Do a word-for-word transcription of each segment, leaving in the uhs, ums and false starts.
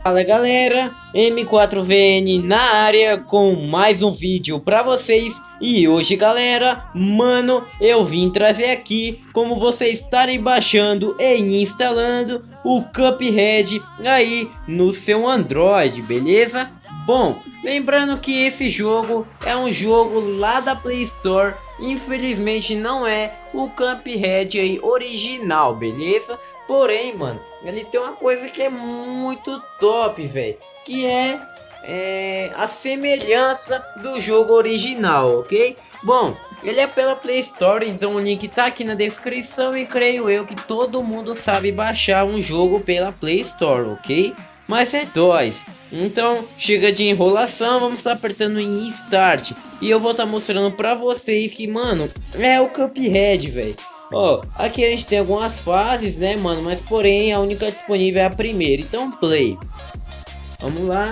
Fala galera, M quatro V N na área com mais um vídeo pra vocês. E hoje galera, mano, eu vim trazer aqui como vocês estarem baixando e instalando o Cuphead aí no seu Android, beleza? Bom, lembrando que esse jogo é um jogo lá da Play Store. Infelizmente não é o Cuphead aí original, beleza? Porém, mano, ele tem uma coisa que é muito top, velho, que é, é a semelhança do jogo original, ok? Bom, ele é pela Play Store, então o link tá aqui na descrição e creio eu que todo mundo sabe baixar um jogo pela Play Store, ok? Mas é dois. Então chega de enrolação, vamos estar apertando em Start e eu vou estar mostrando pra vocês que, mano, é o Cuphead, velho. Ó, aqui a gente tem algumas fases, né, mano, mas porém a única disponível é a primeira. Então play. Vamos lá.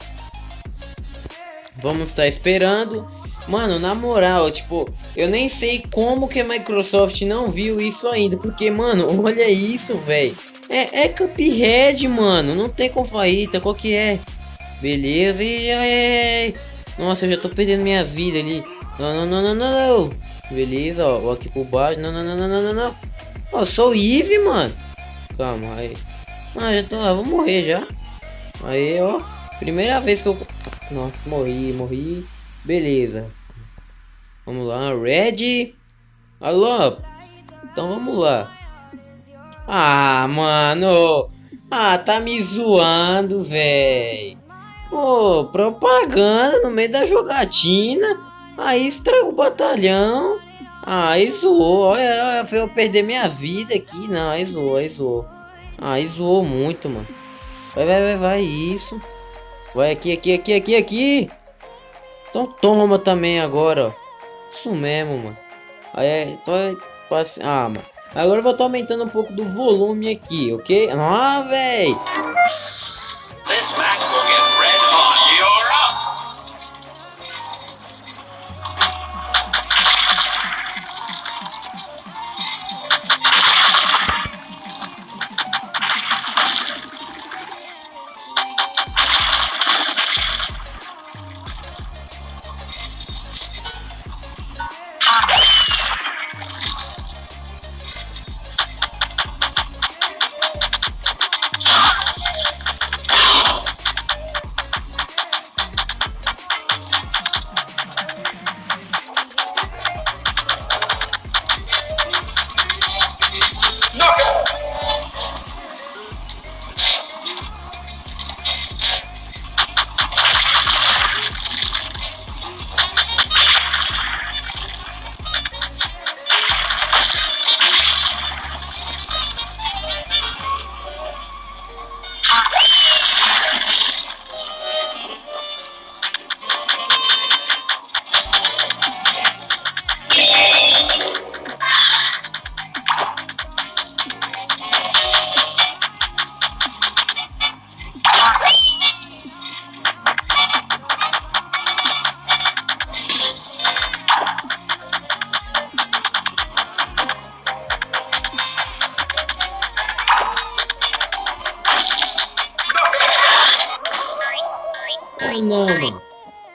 Vamos estar esperando. Mano, na moral, tipo, eu nem sei como que a Microsoft não viu isso ainda, porque, mano, olha isso, velho. É, é Cuphead, mano. Não tem como faíta. Qual que é? Beleza. E ai, nossa, eu já tô perdendo minhas vidas ali. Não, não, não, não, não, não. Beleza, ó. Aqui por baixo. Não, não, não, não, não, não, não. Ó, eu sou easy, mano. Calma aí. Ah, já tô. Ah, vou morrer já. Aí, ó. Primeira vez que eu. Nossa, morri, morri. Beleza. Vamos lá. Ready? Alô? Então vamos lá. Ah, mano. Ah, tá me zoando, velho. Pô, propaganda no meio da jogatina. Aí estragou o batalhão. Ah, aí zoou. Olha, olha, foi eu perder minha vida aqui. Não, aí zoou, aí zoou. Ah, aí zoou muito, mano. Vai, vai, vai, vai. Isso. Vai aqui, aqui, aqui, aqui, aqui. Então toma também agora, ó. Isso mesmo, mano. Aí, tô... Ah, mano. Agora eu vou estar aumentando um pouco do volume aqui, ok? Ah, véi! Ai não, mano.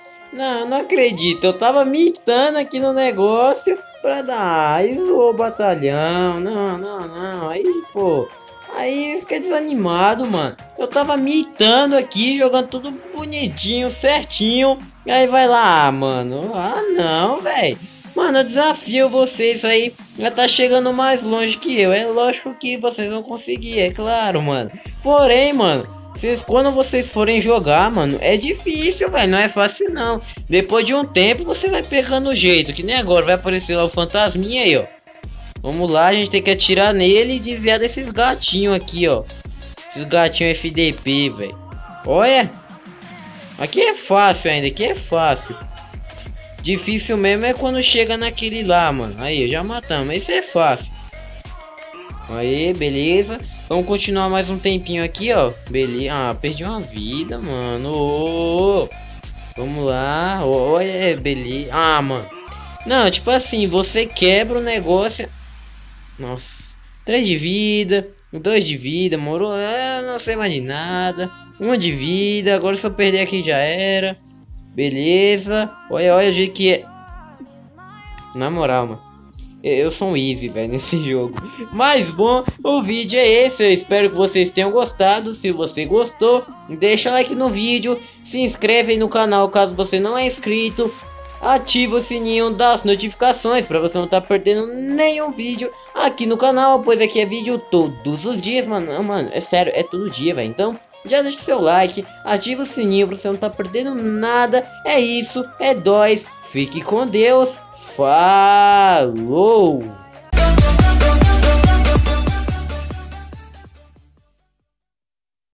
Não, não acredito. Eu tava mitando aqui no negócio pra dar. Aí zoou o batalhão. Não, não, não. Aí, pô. Aí fiquei desanimado, mano. Eu tava mitando aqui, jogando tudo bonitinho, certinho. E aí vai lá, mano. Ah, não, velho. Mano, eu desafio vocês aí. Já tá chegando mais longe que eu. É lógico que vocês vão conseguir, é claro, mano. Porém, mano. Vocês, quando vocês forem jogar, mano, é difícil, velho. Não é fácil, não. Depois de um tempo, você vai pegando o jeito. Que nem agora, vai aparecer lá o fantasminha aí, ó. Vamos lá, a gente tem que atirar nele e desviar desses gatinhos aqui, ó. Esses gatinhos F D P, velho. Olha. Aqui é fácil ainda, aqui é fácil. Difícil mesmo é quando chega naquele lá, mano. Aí, já matamos. Isso é fácil. Aí, beleza. Vamos continuar mais um tempinho aqui, ó. Beleza. Ah, perdi uma vida, mano. Oh, vamos lá. Olha, beleza. Ah, mano. Não, tipo assim, você quebra o negócio. Nossa. Três de vida. Dois de vida, moro. Eu não sei mais de nada. Uma de vida. Agora se eu perder aqui já era. Beleza. Olha, olha o jeito que é. Na moral, mano. Eu sou um easy, velho, nesse jogo. Mas bom, o vídeo é esse. Eu espero que vocês tenham gostado. Se você gostou, deixa like no vídeo. Se inscreve aí no canal caso você não é inscrito. Ativa o sininho das notificações para você não estar tá perdendo nenhum vídeo aqui no canal. Pois aqui é vídeo todos os dias, mano. Não, mano, é sério, é todo dia, velho. Então já deixa o seu like, ativa o sininho para você não estar tá perdendo nada. É isso, é nóis. Fique com Deus. Falou!